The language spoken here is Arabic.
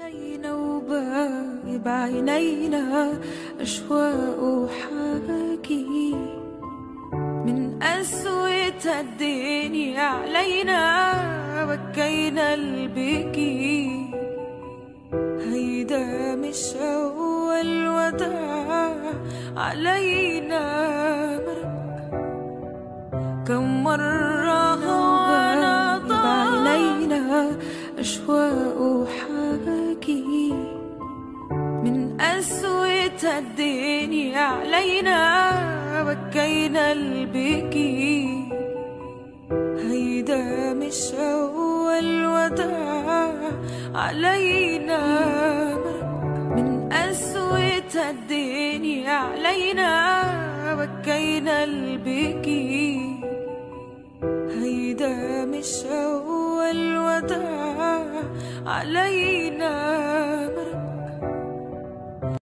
علينا وباقي بعينينا أشواق وحكي من قسوة الدنيا علينا بكينا البكي. هيدا مش أول وداع علينا مرق، كم مرة هوانا ضاع بعينينا أشواق وحكي من قسوة الدنيا علينا بكينا البكي. هيدا مش أول وداع علينا مرق، من قسوة الدنيا علينا بكينا البكي. هيدا مش أول وداع علينا